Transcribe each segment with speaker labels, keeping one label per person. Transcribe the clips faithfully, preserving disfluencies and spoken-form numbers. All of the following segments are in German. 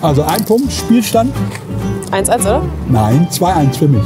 Speaker 1: Also ein Punkt, Spielstand.
Speaker 2: eins eins, oder?
Speaker 1: Nein, zwei eins für mich.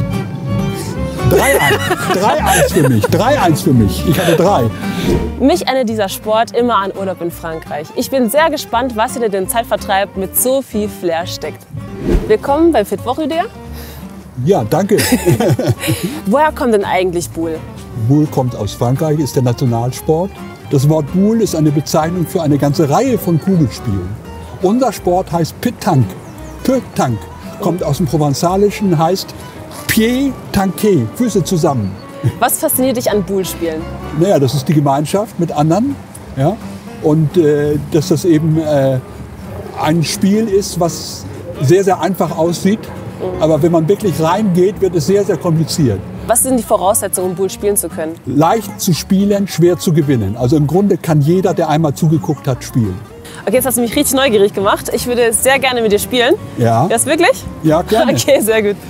Speaker 1: drei eins für mich. drei eins für mich. Ich hatte drei.
Speaker 2: Mich erinnert dieser Sport immer an Urlaub in Frankreich. Ich bin sehr gespannt, was hinter dem Zeitvertreib mit so viel Flair steckt. Willkommen beim Fit Woche Idee.
Speaker 1: Ja, danke.
Speaker 2: Woher kommt denn eigentlich Boule?
Speaker 1: Boule kommt aus Frankreich, ist der Nationalsport. Das Wort Boule ist eine Bezeichnung für eine ganze Reihe von Kugelspielen. Unser Sport heißt Pétanque. Pétanque kommt aus dem Provenzalischen, heißt Pied tanqué, Füße zusammen.
Speaker 2: Was fasziniert dich an Boule-Spielen?
Speaker 1: Naja, das ist die Gemeinschaft mit anderen. Ja? Und äh, dass das eben äh, ein Spiel ist, was sehr, sehr einfach aussieht. Mhm. Aber wenn man wirklich reingeht, wird es sehr, sehr kompliziert.
Speaker 2: Was sind die Voraussetzungen, um Boule spielen zu können?
Speaker 1: Leicht zu spielen, schwer zu gewinnen. Also im Grunde kann jeder, der einmal zugeguckt hat, spielen.
Speaker 2: Okay, jetzt hast du mich richtig neugierig gemacht. Ich würde sehr gerne mit dir spielen.
Speaker 1: Ja.
Speaker 2: Das wirklich?
Speaker 1: Ja, gerne.
Speaker 2: Okay, sehr gut.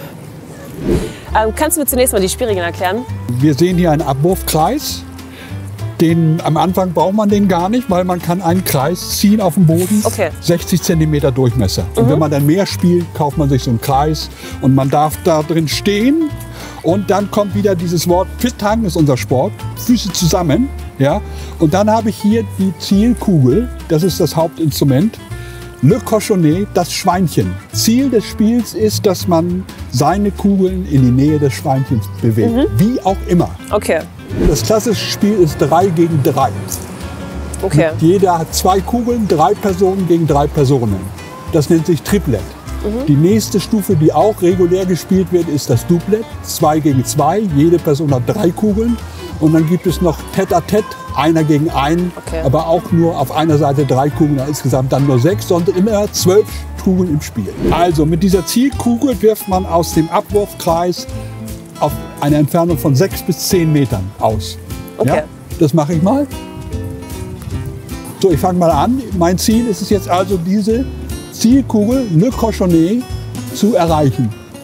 Speaker 2: Ähm, kannst du mir zunächst mal die Spielregeln erklären?
Speaker 1: Wir sehen hier einen Abwurfkreis. Den, am Anfang braucht man den gar nicht, weil man kann einen Kreis ziehen auf dem Boden,
Speaker 2: okay.
Speaker 1: sechzig Zentimeter Durchmesser. Und
Speaker 2: Mhm.
Speaker 1: wenn man dann mehr spielt, kauft man sich so einen Kreis und man darf da drin stehen. Und dann kommt wieder dieses Wort, Pétanque ist unser Sport, Füße zusammen. Ja? Und dann habe ich hier die Zielkugel, das ist das Hauptinstrument. Le Cochonnet, das Schweinchen. Ziel des Spiels ist, dass man seine Kugeln in die Nähe des Schweinchens bewegt.
Speaker 2: Mhm.
Speaker 1: Wie auch immer.
Speaker 2: Okay.
Speaker 1: Das klassische Spiel ist drei gegen drei.
Speaker 2: Okay.
Speaker 1: Jeder hat zwei Kugeln, drei Personen gegen drei Personen. Das nennt sich Triplett. Mhm. Die nächste Stufe, die auch regulär gespielt wird, ist das Doublett. Zwei gegen zwei. Jede Person hat drei Kugeln. Und dann gibt es noch Tête-à-Tête, einer gegen einen,
Speaker 2: okay.
Speaker 1: aber auch nur auf einer Seite drei Kugeln, insgesamt dann nur sechs, sondern immer zwölf Kugeln im Spiel. Also mit dieser Zielkugel wirft man aus dem Abwurfkreis auf eine Entfernung von sechs bis zehn Metern aus.
Speaker 2: Okay.
Speaker 1: Ja? Das mache ich mal. So, ich fange mal an. Mein Ziel ist es jetzt also, diese Zielkugel, Le Cochonnet, zu erreichen.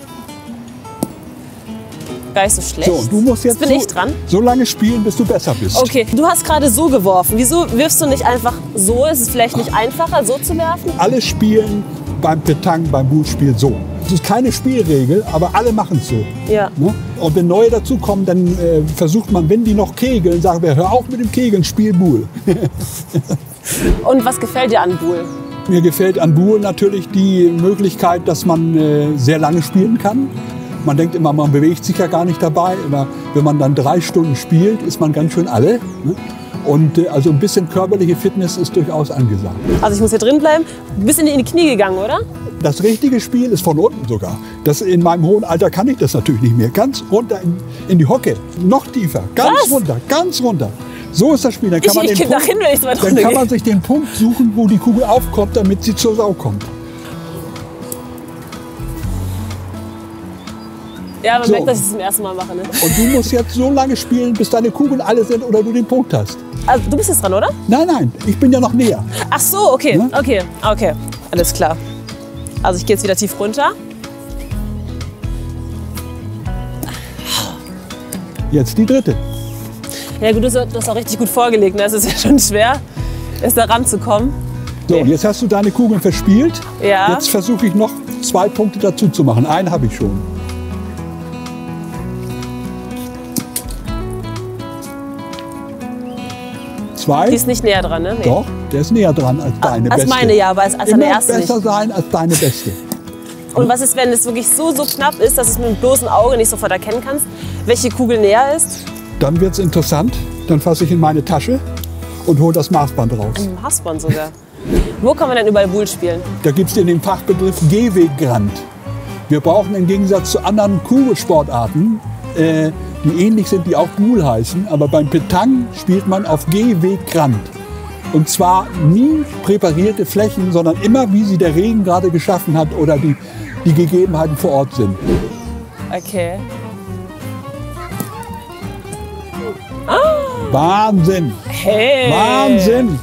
Speaker 2: Gar nicht so schlecht.
Speaker 1: So, du musst jetzt
Speaker 2: bin
Speaker 1: so,
Speaker 2: ich dran.
Speaker 1: so lange spielen, bis du besser bist.
Speaker 2: Okay, du hast gerade so geworfen. Wieso wirfst du nicht einfach so? Ist es vielleicht nicht einfacher, so zu werfen?
Speaker 1: Alle spielen beim Pétanque, beim Boule-Spiel so. Das ist keine Spielregel, aber alle machen es so.
Speaker 2: Ja.
Speaker 1: Ne? Und wenn neue dazukommen, dann äh, versucht man, wenn die noch kegeln, sagen wir, hör auf mit dem Kegeln, spiel Boule.
Speaker 2: Und was gefällt dir an Boule?
Speaker 1: Mir gefällt an Boule natürlich die Möglichkeit, dass man äh, sehr lange spielen kann. Man denkt immer, man bewegt sich ja gar nicht dabei. Aber wenn man dann drei Stunden spielt, ist man ganz schön alle. Ne? Und äh, also ein bisschen körperliche Fitness ist durchaus angesagt.
Speaker 2: Also ich muss hier drin bleiben. Du bist in die, in die Knie gegangen, oder?
Speaker 1: Das richtige Spiel ist von unten sogar. Das, in meinem hohen Alter kann ich das natürlich nicht mehr. Ganz runter in, in die Hocke, noch tiefer, ganz
Speaker 2: Was?
Speaker 1: runter, ganz runter. So ist das Spiel. Dann kann,
Speaker 2: Ich-
Speaker 1: man,
Speaker 2: ich
Speaker 1: den
Speaker 2: geh
Speaker 1: Punkt,
Speaker 2: dahin, wenn ich so weit
Speaker 1: dann kann
Speaker 2: runtergehe.
Speaker 1: man sich den Punkt suchen, wo die Kugel aufkommt, damit sie zur Sau kommt.
Speaker 2: Ja, man
Speaker 1: So.
Speaker 2: merkt, dass ich es zum ersten Mal mache. Ne?
Speaker 1: Und du musst jetzt so lange spielen, bis deine Kugeln alle sind oder du den Punkt hast.
Speaker 2: Also, du bist jetzt dran, oder?
Speaker 1: Nein, nein, ich bin ja noch näher.
Speaker 2: Ach so, okay,
Speaker 1: Ne?
Speaker 2: okay, okay. Alles klar. Also ich gehe jetzt wieder tief runter.
Speaker 1: Jetzt die dritte.
Speaker 2: Ja gut, du hast auch richtig gut vorgelegt. Ne? Es ist ja schon schwer, erst da ranzukommen.
Speaker 1: So, und jetzt hast du deine Kugeln verspielt.
Speaker 2: Ja.
Speaker 1: Jetzt versuche ich noch zwei Punkte dazu zu machen. Einen habe ich schon. Zwei.
Speaker 2: Die ist nicht näher dran, ne? Nee.
Speaker 1: Doch, der ist näher dran als deine
Speaker 2: als
Speaker 1: beste.
Speaker 2: meine, ja, aber als, als
Speaker 1: Immer
Speaker 2: deine erste
Speaker 1: besser
Speaker 2: nicht.
Speaker 1: sein als deine beste.
Speaker 2: Und was ist, wenn es wirklich so, so knapp ist, dass du es mit dem bloßen Auge nicht sofort erkennen kannst, welche Kugel näher ist?
Speaker 1: Dann wird es interessant. Dann fasse ich in meine Tasche und hole das Maßband raus.
Speaker 2: Im Haspern sogar. Wo kann man denn überall Boule spielen?
Speaker 1: Da gibt es den Fachbegriff Gehwegrand. Wir brauchen im Gegensatz zu anderen Kugelsportarten, äh, die ähnlich sind, die auch Boule heißen, aber beim Pétanque spielt man auf Gehwegrand. Und zwar nie präparierte Flächen, sondern immer, wie sie der Regen gerade geschaffen hat oder die, die Gegebenheiten vor Ort sind.
Speaker 2: Okay.
Speaker 1: Wahnsinn!
Speaker 2: Hey!
Speaker 1: Wahnsinn!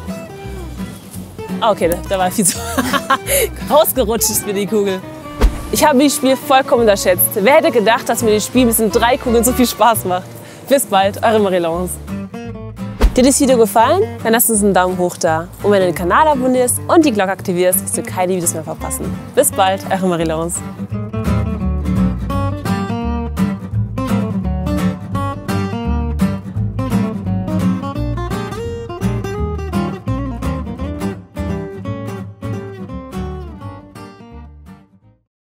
Speaker 2: Ah, okay, da, da war viel zu rausgerutscht ist mir die Kugel. Ich habe das Spiel vollkommen unterschätzt. Wer hätte gedacht, dass mir das Spiel mit diesen drei Kugeln so viel Spaß macht? Bis bald, eure Marie-Laurence. Dir das Video gefallen? Dann lass uns einen Daumen hoch da. Und wenn du den Kanal abonnierst und die Glocke aktivierst, wirst du keine Videos mehr verpassen. Bis bald, eure Marie-Laurence.